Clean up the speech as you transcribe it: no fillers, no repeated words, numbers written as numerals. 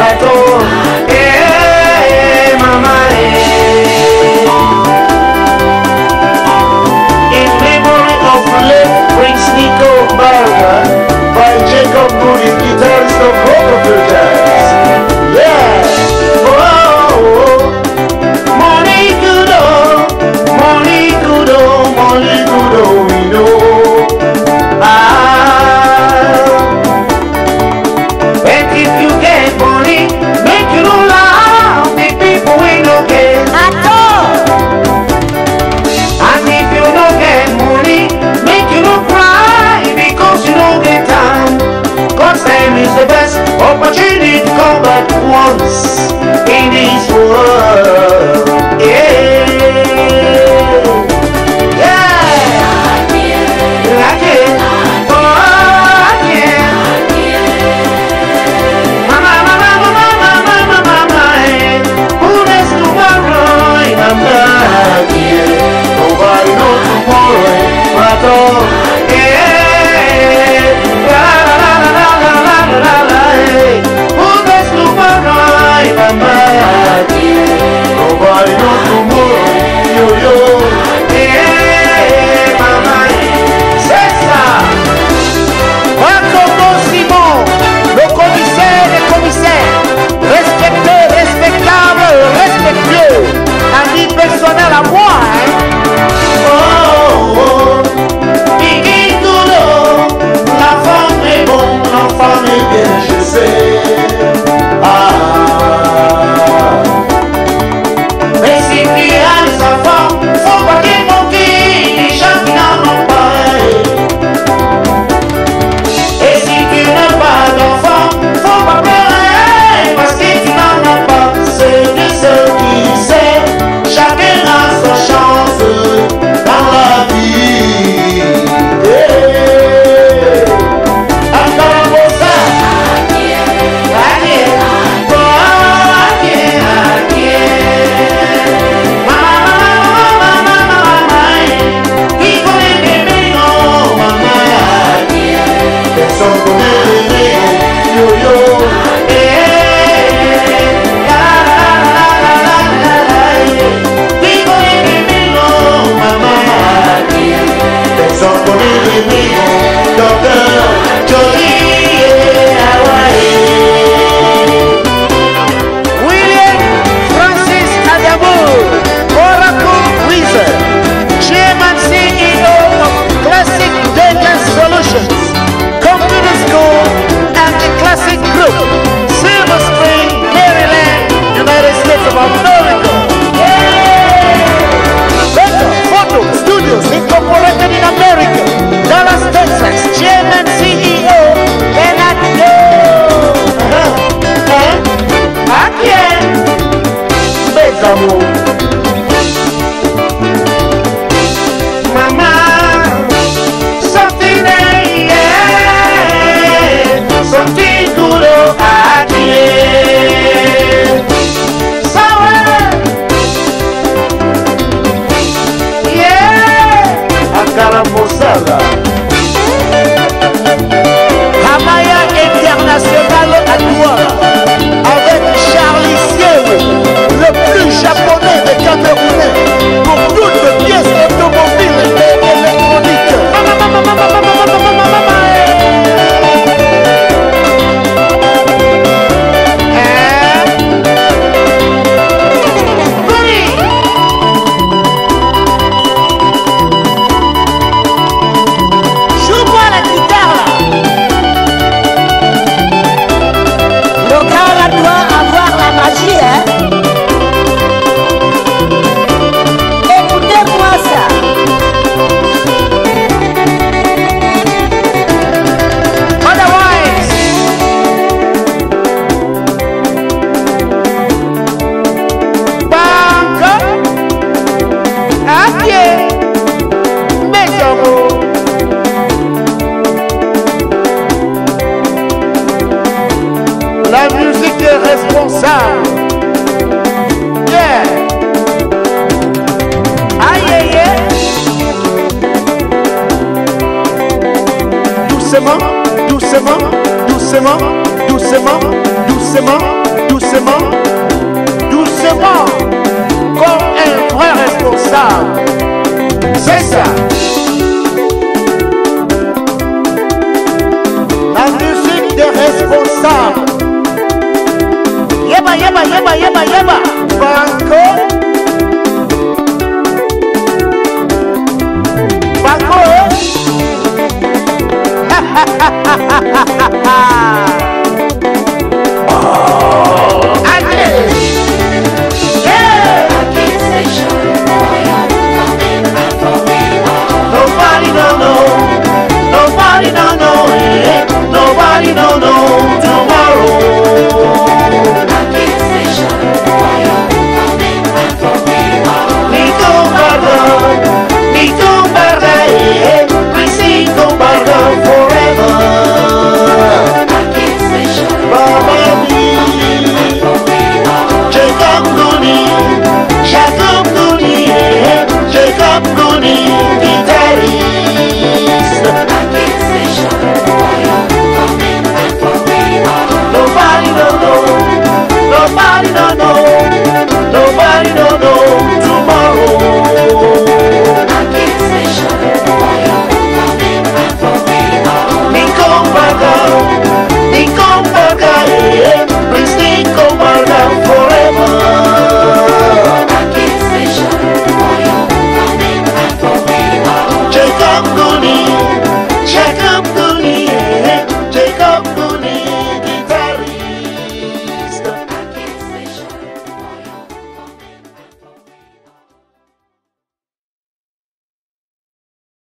Bateau, mama, in memory of late Prince Nico Barber by Jacob Moody, guitarist of Rockefeller Jazz. Yeah. Oh, money good oh, money good oh, money good oh, we know. And if you get money, make you don't laugh, the people we don't get at all. And if you don't get money, make you don't cry because you don't get time. God's time is the best opportunity to come back once in this world. Yeah. Nobody knows tomorrow, but oh, yeah, la la la la la la la la, who knows tomorrow, mama? Nobody knows tomorrow, yo yo, yeah, mama. C'est ça. Jacobo Simon, le commissaire des commissaires, respecté, respectable, respectueux. Ami personnel à moi, hein? Oh, oh, Biggie Goulot, la femme est bonne, la femme est bien, je sais. Ah, mais si tu as des enfants, faut pas qu'ils manquent, les gens qui n'en ont pas. Et si tu n'as pas d'enfants, faut pas pleurer, parce que tu n'en as pas. C'est de ceux qui savent. Chacun a sa chance dans la vie. William Francis Adamo, Oracle Wizard, Chairman CEO of Classic Data Solutions, Computer School and the Classic Group, Silver Spring, Maryland, United States of America. Better Photo Studios Incorporated in America, Dallas, Texas, Chairman CEO, Bernard Aquí Bésamo. Mamá, something something good aquí. Yeah, a caraposada. Hamaya International à Douala, avec Charlie Siewe, le plus japonais des Camerounais, pour toutes les pièces automobiles et électroniques. Joue-moi la guitare là. Le gars là doit avoir la magie, hein. Écoutez-moi ça. Otherwise, Banco, à pied, Métomo. La musique est responsable. Yeah. Aïe aïe aïe. Doucement, doucement, doucement, doucement, doucement. yeba. Banco. Banco.